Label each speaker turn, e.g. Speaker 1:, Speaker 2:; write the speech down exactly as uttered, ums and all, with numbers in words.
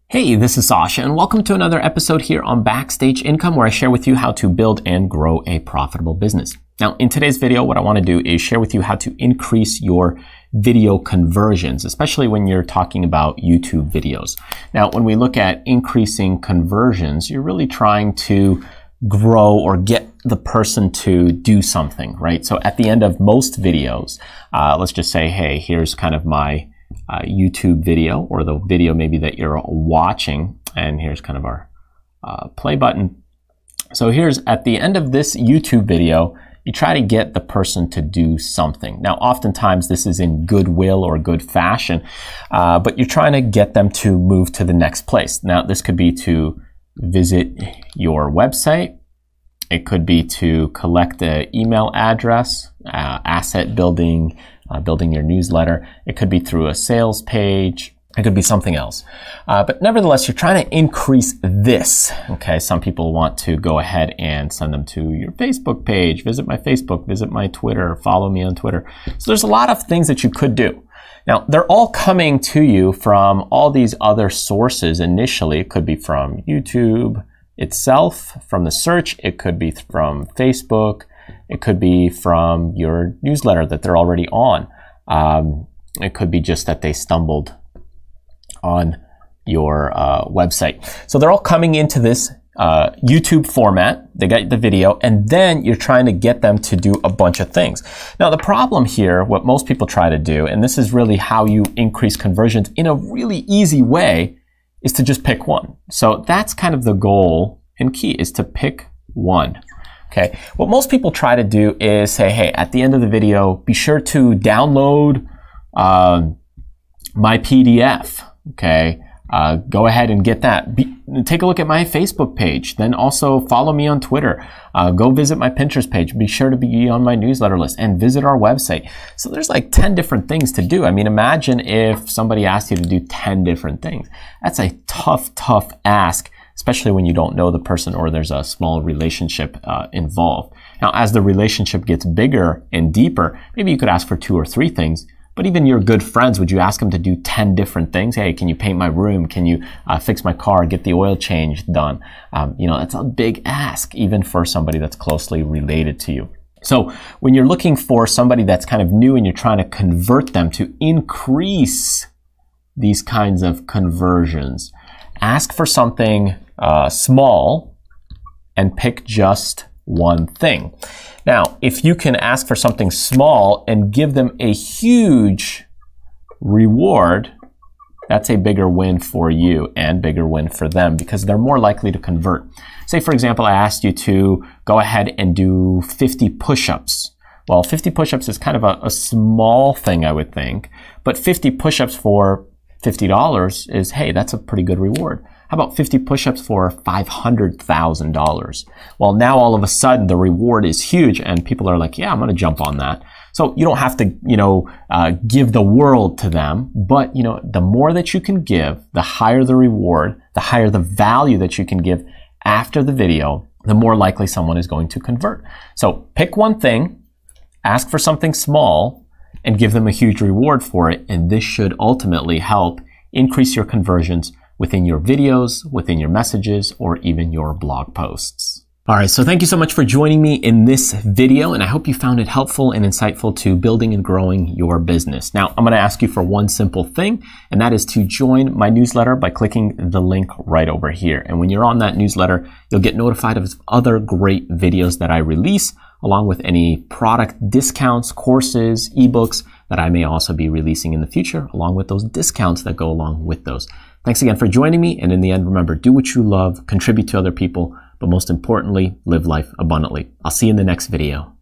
Speaker 1: Hey, this is Sasha, and welcome to another episode here on Backstage Income, where I share with you how to build and grow a profitable business. Now, in today's video, what I want to do is share with you how to increase your video conversions, especially when you're talking about YouTube videos. Now, when we look at increasing conversions, you're really trying to grow or get the person to do something, right? So at the end of most videos, uh, let's just say, hey, here's kind of my Uh, YouTube video, or the video maybe that you're watching, and here's kind of our uh, play button. So here's at the end of this YouTube video, you try to get the person to do something. Now, oftentimes this is in goodwill or good fashion, uh, but you're trying to get them to move to the next place. Now, this could be to visit your website. It could be to collect the email address, uh, asset building, Uh, building your newsletter. It could be through a sales page. It could be something else. Uh, but nevertheless, you're trying to increase this. Okay, some people want to go ahead and send them to your Facebook page, visit my Facebook, visit my Twitter, follow me on Twitter. So there's a lot of things that you could do. Now, they're all coming to you from all these other sources initially. It could be from YouTube itself, from the search. It could be from Facebook. It could be from your newsletter that they're already on. Um, it could be just that they stumbled on your uh, website. So they're all coming into this uh, YouTube format. They got the video, and then you're trying to get them to do a bunch of things. Now, the problem here, what most people try to do, and this is really how you increase conversions in a really easy way, is to just pick one. So that's kind of the goal and key, is to pick one. Okay, what most people try to do is say, hey, at the end of the video, be sure to download uh, my P D F. Okay, uh, go ahead and get that. Be, take a look at my Facebook page. Then also follow me on Twitter. Uh, go visit my Pinterest page. Be sure to be on my newsletter list and visit our website. So there's like ten different things to do. I mean, imagine if somebody asked you to do ten different things. That's a tough, tough ask, especially when you don't know the person or there's a small relationship uh, involved. Now, as the relationship gets bigger and deeper, maybe you could ask for two or three things, but even your good friends, would you ask them to do ten different things? Hey, can you paint my room? Can you uh, fix my car, get the oil change done? Um, you know, that's a big ask, even for somebody that's closely related to you. So when you're looking for somebody that's kind of new and you're trying to convert them to increase these kinds of conversions, ask for something uh, small and pick just one thing. Now, if you can ask for something small and give them a huge reward, that's a bigger win for you and bigger win for them, because they're more likely to convert. Say, for example, I asked you to go ahead and do fifty push-ups. Well, fifty push-ups is kind of a, a small thing, I would think, but fifty push-ups for fifty dollars is, hey, that's a pretty good reward. How about fifty push-ups for five hundred thousand dollars? Well, now all of a sudden the reward is huge and people are like, yeah, I'm going to jump on that. So you don't have to, you know, uh, give the world to them, but, you know, the more that you can give, the higher the reward, the higher the value that you can give after the video, the more likely someone is going to convert. So pick one thing, ask for something small, and give them a huge reward for it. And this should ultimately help increase your conversions within your videos, within your messages, or even your blog posts. All right, so thank you so much for joining me in this video, and I hope you found it helpful and insightful to building and growing your business. Now, I'm gonna ask you for one simple thing, and that is to join my newsletter by clicking the link right over here. And when you're on that newsletter, you'll get notified of other great videos that I release, along with any product discounts, courses, ebooks that I may also be releasing in the future, along with those discounts that go along with those. Thanks again for joining me. And in the end, remember, do what you love, contribute to other people, but most importantly, live life abundantly. I'll see you in the next video.